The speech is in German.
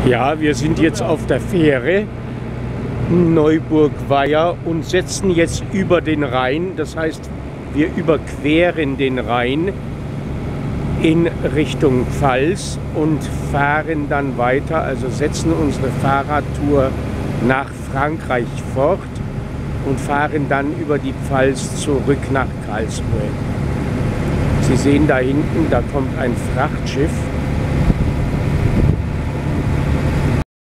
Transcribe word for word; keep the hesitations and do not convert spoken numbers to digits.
Ja, wir sind jetzt auf der Fähre Neuburg-Weiher und setzen jetzt über den Rhein. Das heißt, wir überqueren den Rhein in Richtung Pfalz und fahren dann weiter, also setzen unsere Fahrradtour nach Frankreich fort und fahren dann über die Pfalz zurück nach Karlsruhe. Sie sehen da hinten, da kommt ein Frachtschiff.